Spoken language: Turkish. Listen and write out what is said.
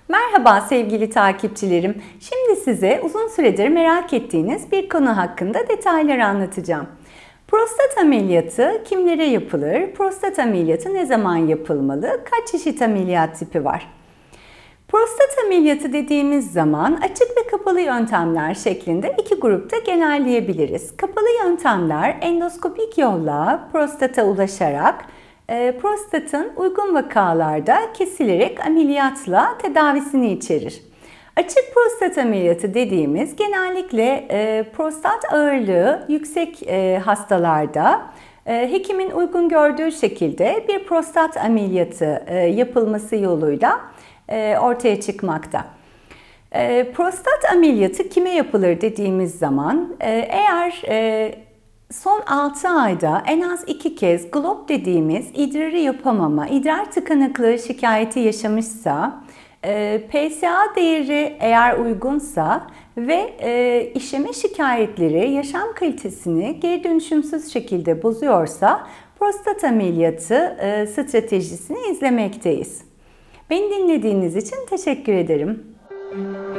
Merhaba sevgili takipçilerim. Şimdi size uzun süredir merak ettiğiniz bir konu hakkında detayları anlatacağım. Prostat ameliyatı kimlere yapılır? Prostat ameliyatı ne zaman yapılmalı? Kaç çeşit ameliyat tipi var? Prostat ameliyatı dediğimiz zaman açık ve kapalı yöntemler şeklinde iki grupta genelleyebiliriz. Kapalı yöntemler endoskopik yolla prostata ulaşarak prostatın uygun vakalarda kesilerek ameliyatla tedavisini içerir. Açık prostat ameliyatı dediğimiz genellikle prostat ağırlığı yüksek hastalarda hekimin uygun gördüğü şekilde bir prostat ameliyatı yapılması yoluyla ortaya çıkmakta. Prostat ameliyatı kime yapılır dediğimiz zaman eğer son 6 ayda en az 2 kez GLOP dediğimiz idrarı yapamama, idrar tıkanıklığı şikayeti yaşamışsa, PSA değeri eğer uygunsa ve işeme şikayetleri yaşam kalitesini geri dönüşümsüz şekilde bozuyorsa prostat ameliyatı stratejisini izlemekteyiz. Beni dinlediğiniz için teşekkür ederim.